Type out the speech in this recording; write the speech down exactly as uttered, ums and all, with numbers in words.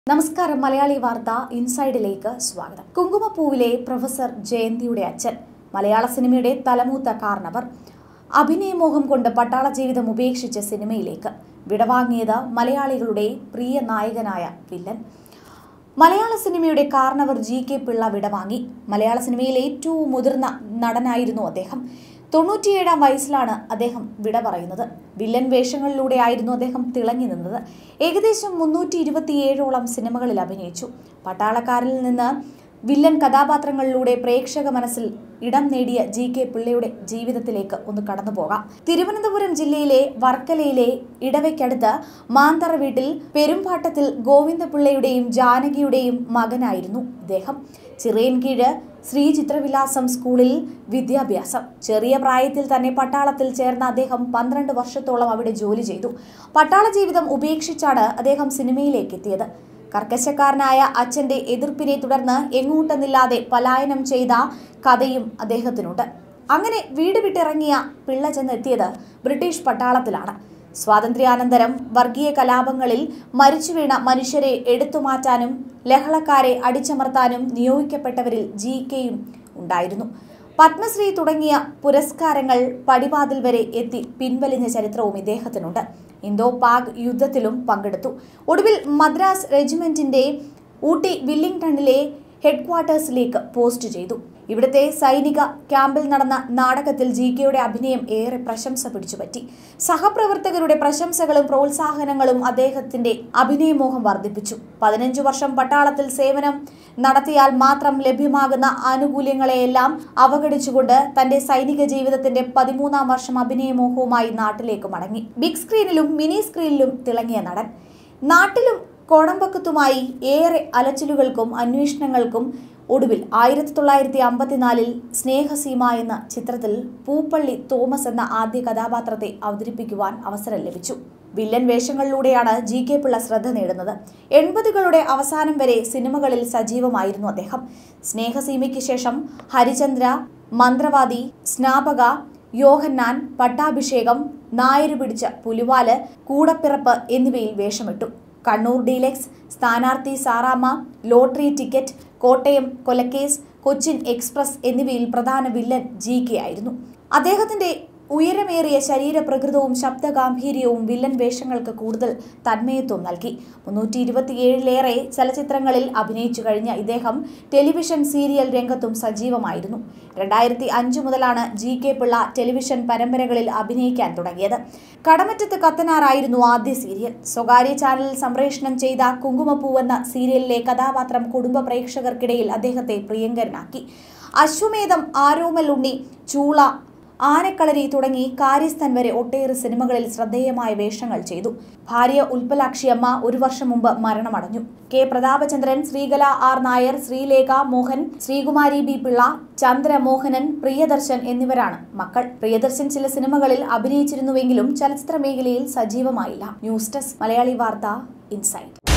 നമസ്കാരം മലയാളി വാർത്ത ഇൻസൈഡിലേക്ക് സ്വാഗതം. കുങ്കുമപ്പൂവിലെ പ്രൊഫസർ ജയന്തിയുടെ അച്ഛൻ മലയാള സിനിമയുടെ തലമൂത്ത കാരണവർ അഭിനയമോഹം കൊണ്ട് പട്ടാള ജീവിതം ഉപേക്ഷിച്ച സിനിമയിലേക്ക് വിടവാങ്ങിയത് മലയാളികളുടെ പ്രിയ നായകനായ വില്ലൻ. മലയാള സിനിമയുടെ കാരണവർ ജി കെ പിള്ള വിടവാങ്ങി. മലയാള സിനിമയിലെ ഏറ്റവും മുതിർന്ന നടനായിരുന്നു അദ്ദേഹം. തൊണ്ണൂറ്റിയേഴാം വയസ്സിലാണ് അദ്ദേഹം വിട പറയുന്നത്. വില്ലൻ വേഷങ്ങളിലൂടെയായിരുന്നു അദ്ദേഹം തിളങ്ങി നിന്നത്. ഏകദേശം മുന്നൂറ്റി ഇരുപത്തിയേഴോളം സിനിമകളിൽ അഭിനയിച്ചു. പട്ടാളക്കാരിൽ നിന്ന് വില്ലൻ കഥാപാത്രങ്ങളിലൂടെ പ്രേക്ഷക മനസ്സിൽ ഇടം നേടിയ ജി കെ പിള്ളയുടെ ജീവിതത്തിലേക്ക് ഒന്ന് കടന്നുപോകാം. തിരുവനന്തപുരം ജില്ലയിലെ വർക്കലയിലെ ഇടവയ്ക്കടുത്ത് മാന്തറ വീട്ടിൽ പെരുമ്പാട്ടത്തിൽ ഗോവിന്ദപിള്ളയുടെയും ജാനകിയുടെയും മകനായിരുന്നു ഇദ്ദേഹം. ചിറയൻകീഴ് ശ്രീ ചിത്രവിലാസം സ്കൂളിൽ വിദ്യാഭ്യാസം. ചെറിയ പ്രായത്തിൽ തന്നെ പട്ടാളത്തിൽ ചേർന്ന അദ്ദേഹം പന്ത്രണ്ട് വർഷത്തോളം അവിടെ ജോലി ചെയ്തു. പട്ടാള ജീവിതം ഉപേക്ഷിച്ചാണ് അദ്ദേഹം സിനിമയിലേക്ക് എത്തിയത്. കർക്കശക്കാരനായ അച്ഛന്റെ എതിർപ്പിനെ തുടർന്ന് എങ്ങോട്ടെന്നില്ലാതെ പലായനം ചെയ്ത കഥയും അദ്ദേഹത്തിനുണ്ട്. അങ്ങനെ വീട് വിട്ടിറങ്ങിയ പിള്ള ചെന്നെത്തിയത് ബ്രിട്ടീഷ് പട്ടാളത്തിലാണ്. സ്വാതന്ത്ര്യാനന്തരം വർഗീയ കലാപങ്ങളിൽ മരിച്ചുവീണ മനുഷ്യരെ എടുത്തുമാറ്റാനും ലഹളക്കാരെ അടിച്ചമർത്താനും നിയോഗിക്കപ്പെട്ടവരിൽ ജി കെയും ഉണ്ടായിരുന്നു. പത്മശ്രീ തുടങ്ങിയ പുരസ്കാരങ്ങൾ പടിവാതിൽ വരെ എത്തി പിൻവലിഞ്ഞ ചരിത്രവും ഇദ്ദേഹത്തിനുണ്ട്. ഇന്തോ പാക് യുദ്ധത്തിലും പങ്കെടുത്തു. ഒടുവിൽ മദ്രാസ് റെജിമെന്റിന്റെ ഊട്ടി വില്ലിംഗ്ടണിലെ ഹെഡ്ക്വാർട്ടേഴ്സിലേക്ക് പോസ്റ്റ് ചെയ്തു. ഇവിടുത്തെ സൈനിക ക്യാമ്പിൽ നടന്ന നാടകത്തിൽ ജി കെയുടെ അഭിനയം ഏറെ പ്രശംസ പിടിച്ചുപറ്റി. സഹപ്രവർത്തകരുടെ പ്രശംസകളും പ്രോത്സാഹനങ്ങളും അദ്ദേഹത്തിന്റെ അഭിനയമോഹം വർദ്ധിപ്പിച്ചു. പതിനഞ്ചു വർഷം പട്ടാളത്തിൽ സേവനം നടത്തിയാൽ മാത്രം ലഭ്യമാകുന്ന ആനുകൂല്യങ്ങളെയെല്ലാം അവഗണിച്ചുകൊണ്ട് തന്റെ സൈനിക ജീവിതത്തിന്റെ പതിമൂന്നാം വർഷം അഭിനയമോഹവുമായി നാട്ടിലേക്ക് മടങ്ങി. ബിഗ് സ്ക്രീനിലും മിനി സ്ക്രീനിലും തിളങ്ങിയ നടൻ. നാട്ടിലും കോടമ്പക്കത്തുമായി ഏറെ അലച്ചിലുകൾക്കും അന്വേഷണങ്ങൾക്കും ഒടുവിൽ ആയിരത്തി തൊള്ളായിരത്തി അമ്പത്തിനാലിൽ സ്നേഹസീമ എന്ന ചിത്രത്തിൽ പൂപ്പള്ളി തോമസ് എന്ന ആദ്യ കഥാപാത്രത്തെ അവതരിപ്പിക്കുവാൻ അവസരം ലഭിച്ചു. വില്ലൻ വേഷങ്ങളിലൂടെയാണ് ജി കെ പിള്ള ശ്രദ്ധ നേടുന്നത്. എൺപതുകളുടെ അവസാനം വരെ സിനിമകളിൽ സജീവമായിരുന്നു അദ്ദേഹം. സ്നേഹസീമയ്ക്ക് ശേഷം ഹരിചന്ദ്ര, മന്ത്രവാദി, സ്നാപക, യോഹന്നാൻ, പട്ടാഭിഷേകം, നായര് പിടിച്ച പുലിവാല്, കൂടപ്പിറപ്പ് എന്നിവയിൽ വേഷമിട്ടു. കണ്ണൂർ ഡീലക്സ്, സ്ഥാനാർത്ഥി സാറാമ്മ, ലോട്ടറി ടിക്കറ്റ്, കോട്ടയം കൊലക്കേസ്, കൊച്ചിൻ എക്സ്പ്രസ് എന്നിവയിൽ പ്രധാന വില്ലൻ ജി കെ ആയിരുന്നു. അദ്ദേഹത്തിന്റെ ഉയരമേറിയ ശരീരപ്രകൃതവും ശബ്ദഗാംഭീര്യവും വില്ലൻ വേഷങ്ങൾക്ക് കൂടുതൽ തന്മയത്വം നൽകി. മുന്നൂറ്റി ഇരുപത്തിയേഴിലേറെ ചലച്ചിത്രങ്ങളിൽ അഭിനയിച്ചു കഴിഞ്ഞ ഇദ്ദേഹം ടെലിവിഷൻ സീരിയൽ രംഗത്തും സജീവമായിരുന്നു. രണ്ടായിരത്തി അഞ്ചു മുതലാണ് ജി കെ പിള്ള ടെലിവിഷൻ പരമ്പരകളിൽ അഭിനയിക്കാൻ തുടങ്ങിയത്. കടമറ്റത്ത് കത്തനാറായിരുന്നു ആദ്യ സീരിയൽ. സ്വകാര്യ ചാനലിൽ സംപ്രേഷണം ചെയ്ത കുങ്കുമപ്പൂ എന്ന സീരിയലിലെ കഥാപാത്രം കുടുംബ പ്രേക്ഷകർക്കിടയിൽ അദ്ദേഹത്തെ പ്രിയങ്കരനാക്കി. അശ്വമേധം, ആരോമൽ ഉണ്ണി, ചൂള, ആനക്കളരി തുടങ്ങി കാര്യസ്ഥൻ വരെ ഒട്ടേറെ സിനിമകളിൽ ശ്രദ്ധേയമായ വേഷങ്ങൾ ചെയ്തു. ഭാര്യ ഉൽപ്പലാക്ഷിയമ്മ ഒരു വർഷം മുമ്പ് മരണമടഞ്ഞു. K Prathapachandran, Sreekala R Nair, Sreelekha Mohan, Sreekumari B Pillai, Chandramohanan, Priyadarshan എന്നിവരാണ് മക്കൾ. പ്രിയദർശൻ ചില സിനിമകളിൽ അഭിനയിച്ചിരുന്നുവെങ്കിലും ചലച്ചിത്ര മേഖലയിൽ സജീവമായില്ല. ന്യൂസ് ഡെസ്ക് മലയാളി വാർത്ത ഇൻസൈഡ്.